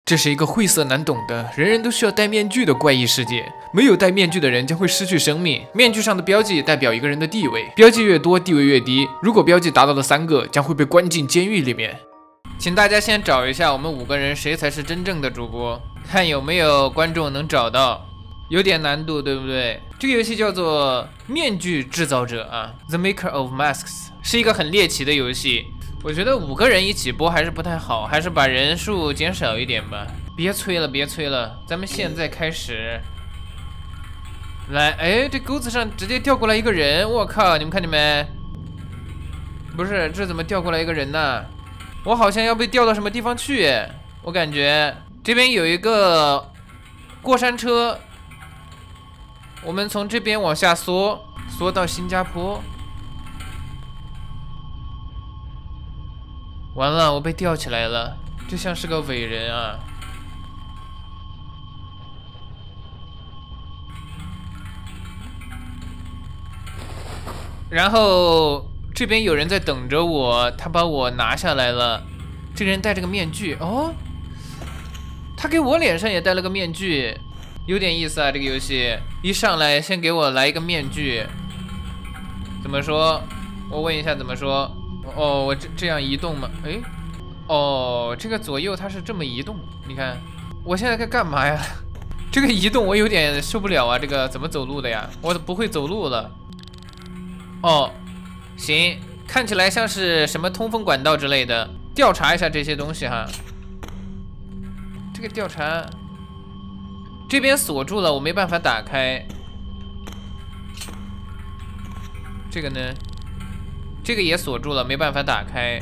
这是一个晦涩难懂的，人人都需要戴面具的怪异世界。没有戴面具的人将会失去生命。面具上的标记代表一个人的地位，标记越多，地位越低。如果标记达到了3个，将会被关进监狱里面。请大家先找一下我们5个人谁才是真正的主播，看有没有观众能找到。有点难度，对不对？这个游戏叫做《面具制造者》啊 ，The Maker of Masks， 是一个很猎奇的游戏。我觉得5个人一起播还是不太好，还是把人数减少一点吧。别催了，别催了，咱们现在开始。来，哎，这钩子上直接掉过来一个人，我靠！你们看见没？不是，这怎么掉过来一个人呢？我好像要被调到什么地方去，我感觉这边有一个过山车，我们从这边往下缩到新加坡。完了，我被吊起来了，这像是个伟人啊！然后这边有人在等着我，他把我拿下来了。这个人戴着个面具哦，他给我脸上也戴了个面具，有点意思啊！这个游戏一上来先给我来一个面具，怎么说？我问一下怎么说？哦，我这样移动吗？哎，哦，这个左右它是这么移动，你看，我现在该干嘛呀？这个移动我有点受不了啊！这个怎么走路的呀？我不会走路了。哦，行，看起来像是什么通风管道之类的，调查一下这些东西哈。这个调查，这边锁住了，我没办法打开。这个呢？这个也锁住了，没办法打开。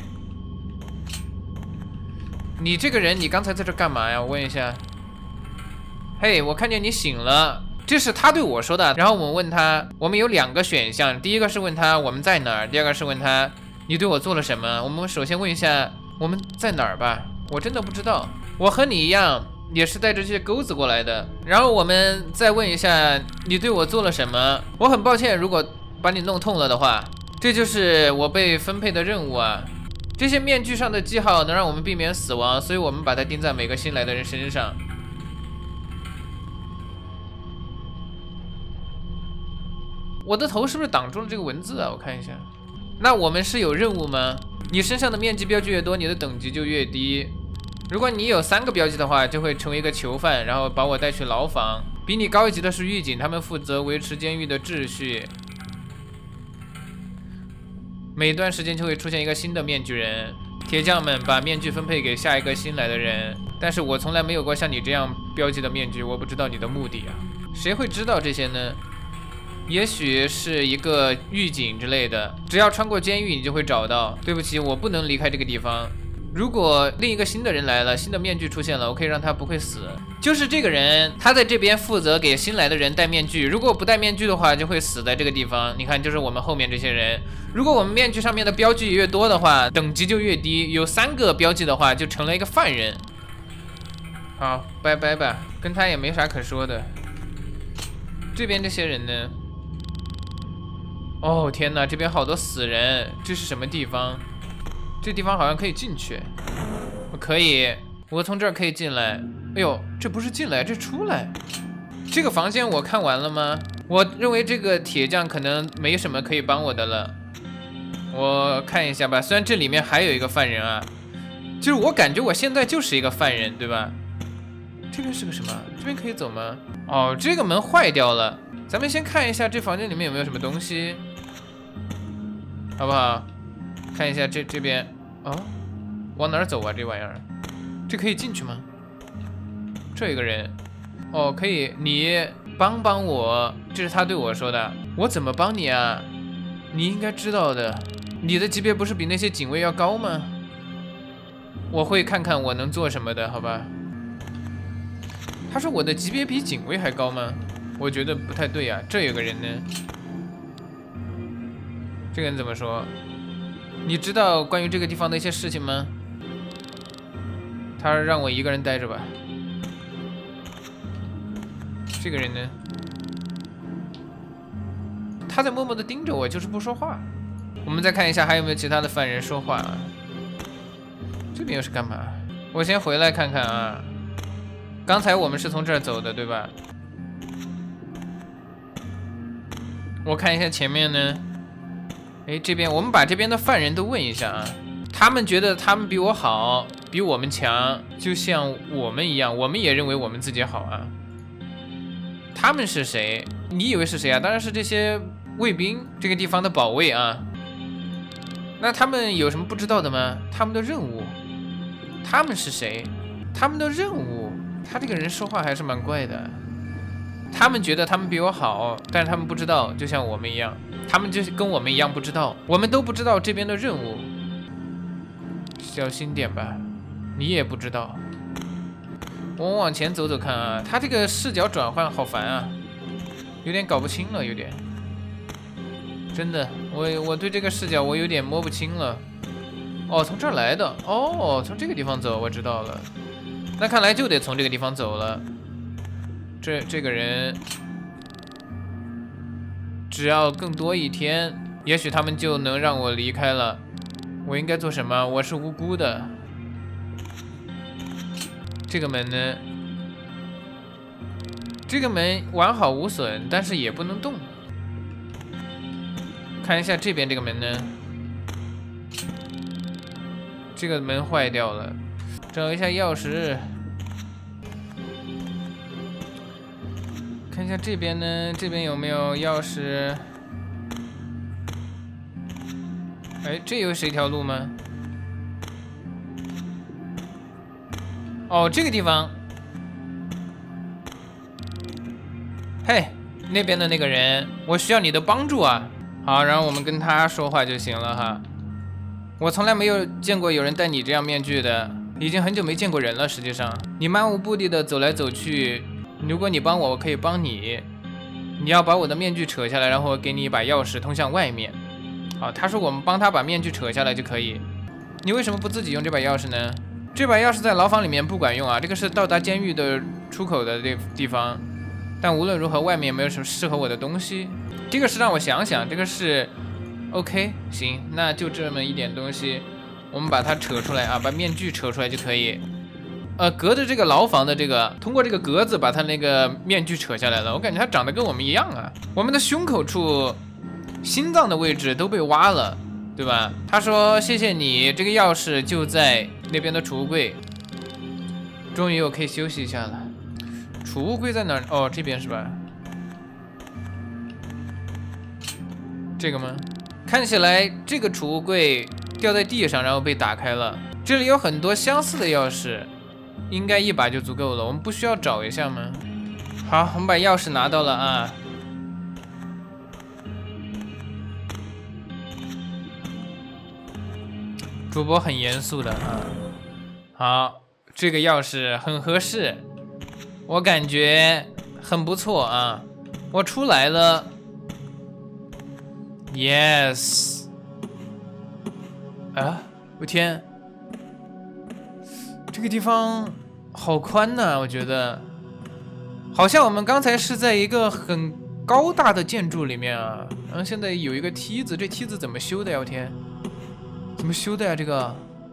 你这个人，你刚才在这干嘛呀？我问一下。嘿，我看见你醒了。这是他对我说的，然后我们问他，我们有2个选项，第一个是问他我们在哪儿，第二个是问他你对我做了什么。我们首先问一下我们在哪儿吧，我真的不知道，我和你一样也是带着这些钩子过来的。然后我们再问一下你对我做了什么。我很抱歉，如果把你弄痛了的话，这就是我被分配的任务啊。这些面具上的记号能让我们避免死亡，所以我们把它钉在每个新来的人身上。我的头是不是挡住了这个文字啊？我看一下。那我们是有任务吗？你身上的面具标记越多，你的等级就越低。如果你有3个标记的话，就会成为一个囚犯，然后把我带去牢房。比你高一级的是狱警，他们负责维持监狱的秩序。每段时间就会出现一个新的面具人，铁匠们把面具分配给下一个新来的人。但是我从来没有过像你这样标记的面具，我不知道你的目的啊。谁会知道这些呢？也许是一个狱警之类的，只要穿过监狱你就会找到。对不起，我不能离开这个地方。如果另一个新的人来了，新的面具出现了，我可以让他不会死。就是这个人，他在这边负责给新来的人戴面具，如果不戴面具的话就会死在这个地方。你看，就是我们后面这些人，如果我们面具上面的标记越多的话，等级就越低。有3个标记的话就成了一个犯人。好，拜拜吧，跟他也没啥可说的。这边这些人呢？哦天哪，这边好多死人，这是什么地方？这地方好像可以进去。可以，我从这儿可以进来。哎呦，这不是进来，这出来。这个房间我看完了吗？我认为这个铁匠可能没什么可以帮我的了。我看一下吧，虽然这里面还有一个犯人啊，就是我感觉我现在就是一个犯人，对吧？这边是个什么？这边可以走吗？哦，这个门坏掉了。咱们先看一下这房间里面有没有什么东西，好不好？看一下这边。哦，往哪儿走啊？这玩意儿，这可以进去吗？这有个人。哦，可以，你帮帮我，这是他对我说的。我怎么帮你啊？你应该知道的，你的级别不是比那些警卫要高吗？我会看看我能做什么的，好吧？他说我的级别比警卫还高吗？我觉得不太对啊。这有个人呢，这个人怎么说？你知道关于这个地方的一些事情吗？他让我一个人待着吧。这个人呢？他在默默地盯着我，就是不说话。我们再看一下还有没有其他的犯人说话啊。这边又是干嘛？我先回来看看啊。 刚才我们是从这儿走的，对吧？我看一下前面呢。哎，这边我们把这边的犯人都问一下啊。他们觉得他们比我好，比我们强，就像我们一样，我们也认为我们自己好啊。他们是谁？你以为是谁啊？当然是这些卫兵，这个地方的保卫啊。那他们有什么不知道的吗？他们的任务。他们是谁？他们的任务。他这个人说话还是蛮怪的。他们觉得他们比我好，但是他们不知道，就像我们一样，他们就是跟我们一样不知道，我们都不知道这边的任务。小心点吧，你也不知道。我们往前走走看啊，他这个视角转换好烦啊，有点搞不清了，有点。真的，我对这个视角我有点摸不清了。哦，从这儿来的，哦，从这个地方走，我知道了。那看来就得从这个地方走了。这个人，只要更多一天，也许他们就能让我离开了。我应该做什么？我是无辜的。这个门呢？这个门完好无损，但是也不能动。看一下这边这个门呢？这个门坏掉了，找一下钥匙。看一下这边呢，这边有没有钥匙？哎，这又是一条路吗？哦，这个地方。嘿，那边的那个人，我需要你的帮助啊！好，然后我们跟他说话就行了哈。我从来没有见过有人戴你这样面具的，已经很久没见过人了。实际上，你漫无目的的走来走去。如果你帮我，我可以帮你。你要把我的面具扯下来，然后我给你一把钥匙通向外面。好，他说我们帮他把面具扯下来就可以。你为什么不自己用这把钥匙呢？这把钥匙在牢房里面不管用啊，这个是到达监狱的出口的地方。但无论如何，外面没有什么适合我的东西。这个是让我想想，这个是 OK， 行，那就这么一点东西，我们把它扯出来啊，把面具扯出来就可以。隔着这个牢房的这个，通过这个格子把他那个面具扯下来了。我感觉他长得跟我们一样啊。我们的胸口处、心脏的位置都被挖了，对吧？他说谢谢你，这个钥匙就在那边的储物柜。终于我可以休息一下了。储物柜在哪儿？哦，这边是吧？这个吗？看起来这个储物柜掉在地上，然后被打开了。这里有很多相似的钥匙。应该一把就足够了，我们不需要找一下吗？好，我们把钥匙拿到了啊。主播很严肃的啊。好，这个钥匙很合适，我感觉很不错啊。我出来了 ，yes。啊，我天！这个地方好宽呐，我觉得，好像我们刚才是在一个很高大的建筑里面啊，然后现在有一个梯子，这梯子怎么修的呀？我天，怎么修的呀？这个，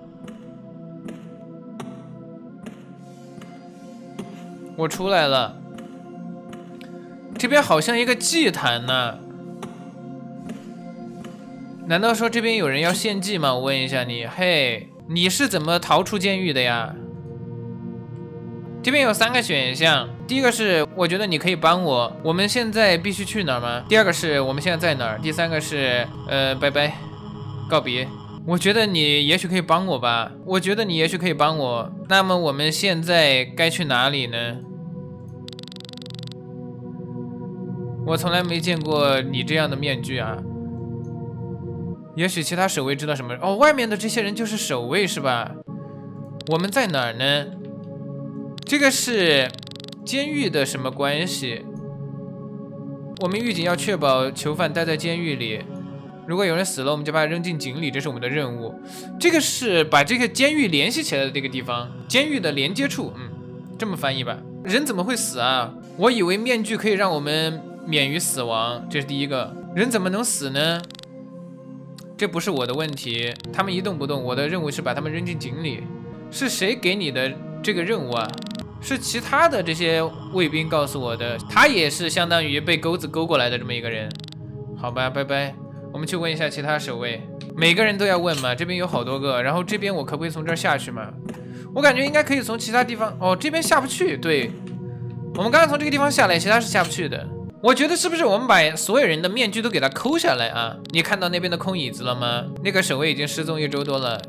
我出来了，这边好像一个祭坛呢，难道说这边有人要献祭吗？我问一下你，嘿。你是怎么逃出监狱的呀？这边有3个选项，第一个是我觉得你可以帮我，我们现在必须去哪儿吗？第二个是我们现在在哪儿？第三个是拜拜，告别。我觉得你也许可以帮我吧，我觉得你也许可以帮我。那么我们现在该去哪里呢？我从来没见过你这样的面具啊。也许其他守卫知道什么哦，外面的这些人就是守卫是吧？我们在哪儿呢？这个是监狱的什么关系？我们狱警要确保囚犯待在监狱里，如果有人死了，我们就把他扔进井里，这是我们的任务。这个是把这个监狱联系起来的这个地方，监狱的连接处，这么翻译吧。人怎么会死啊？我以为面具可以让我们免于死亡，这是第一个。人怎么能死呢？这不是我的问题，他们一动不动，我的任务是把他们扔进井里。是谁给你的这个任务啊？ 是其他的这些卫兵告诉我的，他也是相当于被钩子勾过来的这么一个人。好吧，拜拜。我们去问一下其他守卫，每个人都要问嘛。这边有好多个，然后这边我可不可以从这儿下去嘛？我感觉应该可以从其他地方。哦，这边下不去。对，我们刚刚从这个地方下来，其他是下不去的。我觉得是不是我们把所有人的面具都给他抠下来啊？你看到那边的空椅子了吗？那个守卫已经失踪1周多了。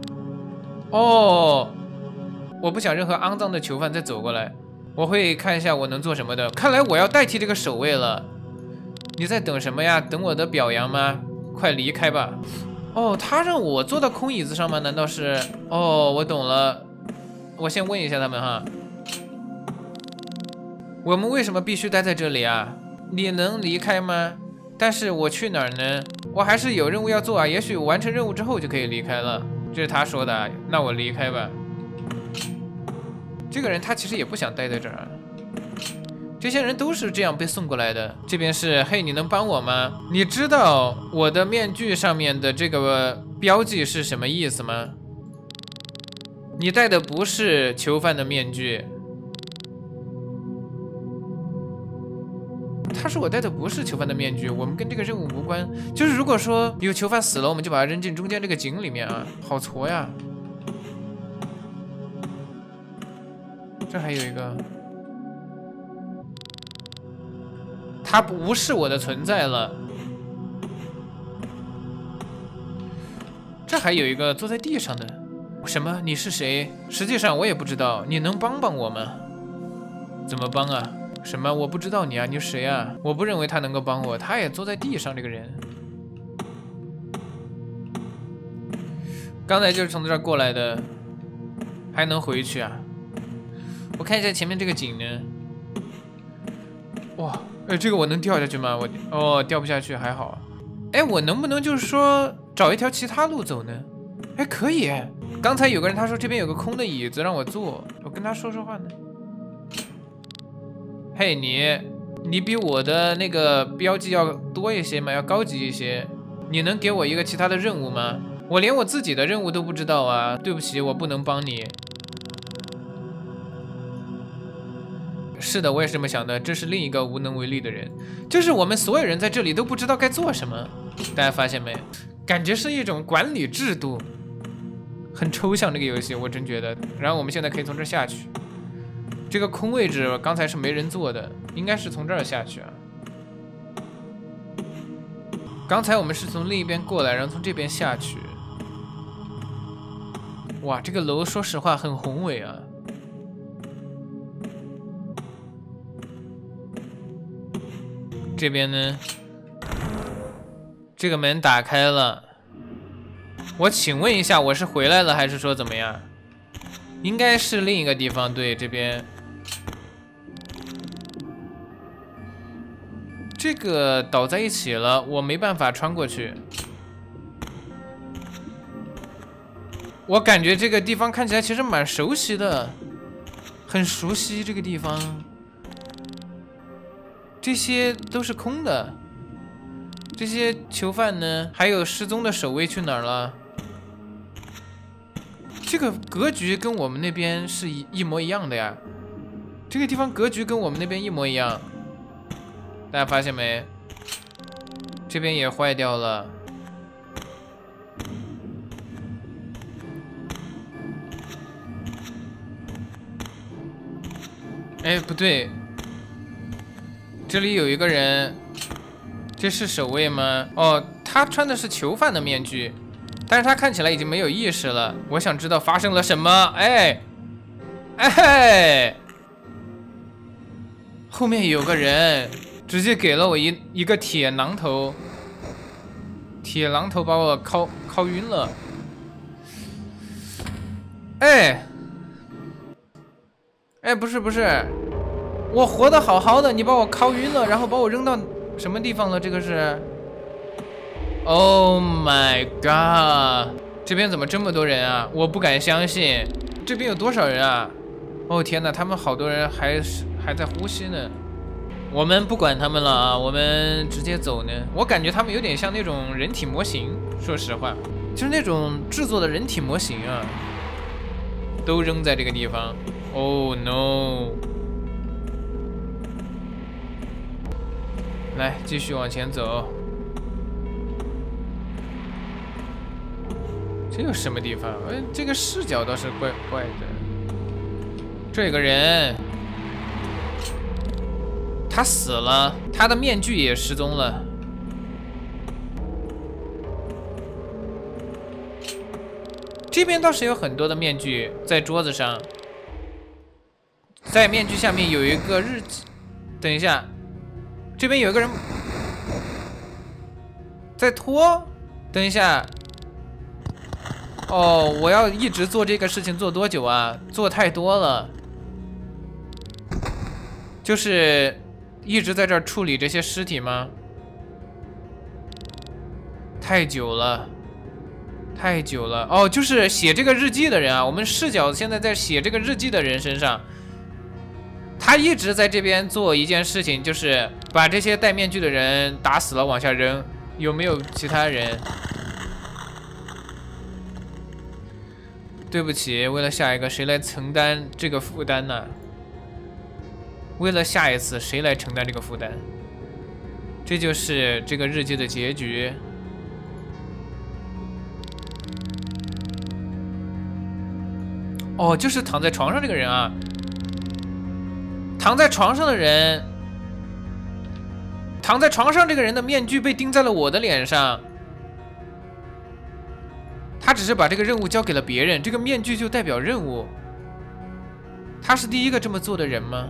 哦，我不想任何肮脏的囚犯再走过来，我会看一下我能做什么的。看来我要代替这个守卫了。你在等什么呀？等我的表扬吗？快离开吧。哦，他让我坐到空椅子上吗？难道是？哦，我懂了。我先问一下他们哈。我们为什么必须待在这里啊？你能离开吗？但是我去哪儿呢？我还是有任务要做啊，也许完成任务之后就可以离开了。这是他说的啊，那我离开吧。这个人他其实也不想待在这儿啊。这些人都是这样被送过来的。这边是，嘿，你能帮我吗？你知道我的面具上面的这个标记是什么意思吗？你戴的不是囚犯的面具。他说我戴的不是囚犯的面具，我们跟这个任务无关。就是如果说有囚犯死了，我们就把他扔进中间这个井里面啊，好挫呀。这还有一个，他无视我的存在了。这还有一个坐在地上的，什么？你是谁？实际上我也不知道，你能帮帮我吗？怎么帮啊？什么？我不知道你啊，你是谁啊？我不认为他能够帮我，他也坐在地上。这个人刚才就是从这儿过来的，还能回去啊？我看一下前面这个井呢。哇，这个我能掉下去吗？掉不下去，还好。我能不能就是说找一条其他路走呢？可以。刚才有个人他说这边有个空的椅子让我坐，我跟他说说话呢。嘿，你比我的那个标记要多一些吗？要高级一些？你能给我一个其他的任务吗？我连我自己的任务都不知道啊！对不起，我不能帮你。是的，我也是这么想的。这是另一个无能为力的人，就是我们所有人在这里都不知道该做什么。大家发现没？感觉是一种管理制度，很抽象这个游戏，我真觉得。然后我们现在可以从这下去。这个空位置刚才是没人坐的，应该是从这儿下去啊。刚才我们是从另一边过来，然后从这边下去。哇，这个楼说实话很宏伟啊。这边呢，这个门打开了。我请问一下，我是回来了还是说怎么样？应该是另一个地方，对，这边。这个倒在一起了，我没办法穿过去。我感觉这个地方看起来其实蛮熟悉的，很熟悉这个地方。这些都是空的，这些囚犯呢？还有失踪的守卫去哪儿了？这个格局跟我们那边是一模一样的呀。这个地方格局跟我们那边一模一样。大家发现没？这边也坏掉了。不对，这里有一个人，这是守卫吗？哦，他穿的是囚犯的面具，但是他看起来已经没有意识了。我想知道发生了什么。后面有个人。直接给了我一个铁榔头，铁榔头把我敲晕了。不是，我活得好好的，你把我敲晕了，然后把我扔到什么地方了？这个是 ，Oh my god！ 这边怎么这么多人啊？我不敢相信，这边有多少人啊？哦天哪，他们好多人还在呼吸呢。我们不管他们了啊，我们直接走呢。我感觉他们有点像那种人体模型，说实话，就是那种制作的人体模型啊，都扔在这个地方。 Oh no！ 来，继续往前走。这有什么地方？这个视角倒是怪怪的。这有个人，他死了，他的面具也失踪了。这边倒是有很多的面具在桌子上，在面具下面有一个日记。等一下，这边有一个人在拖。等一下。哦，我要一直做这个事情做多久啊？做太多了，就是一直在这儿处理这些尸体吗？太久了，太久了。哦，就是写这个日记的人啊，我们视角现在在写这个日记的人身上，他一直在这边做一件事情，就是把这些戴面具的人打死了往下扔。有没有其他人？对不起，为了下一个，谁来承担这个负担呢？为了下一次，谁来承担这个负担？这就是这个日记的结局。哦，就是躺在床上这个人啊，躺在床上的人，躺在床上这个人的面具被钉在了我的脸上。他只是把这个任务交给了别人，这个面具就代表任务。他是第一个这么做的人吗？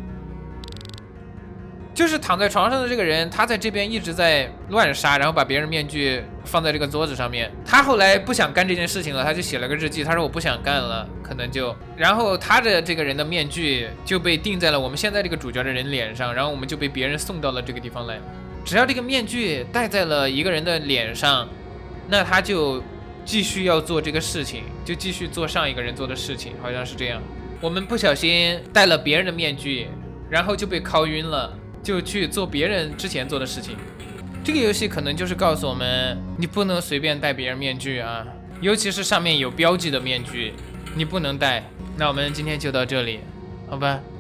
就是躺在床上的这个人，他在这边一直在乱杀，然后把别人面具放在这个桌子上面。他后来不想干这件事情了，他就写了个日记，他说我不想干了，可能就……然后他的这个人的面具就被钉在了我们现在这个主角的人脸上，然后我们就被别人送到了这个地方来。只要这个面具戴在了一个人的脸上，那他就继续要做这个事情，就继续做上一个人做的事情，好像是这样。我们不小心戴了别人的面具，然后就被敲晕了，就去做别人之前做的事情。这个游戏可能就是告诉我们，你不能随便戴别人面具啊，尤其是上面有标记的面具，你不能戴。那我们今天就到这里，好吧。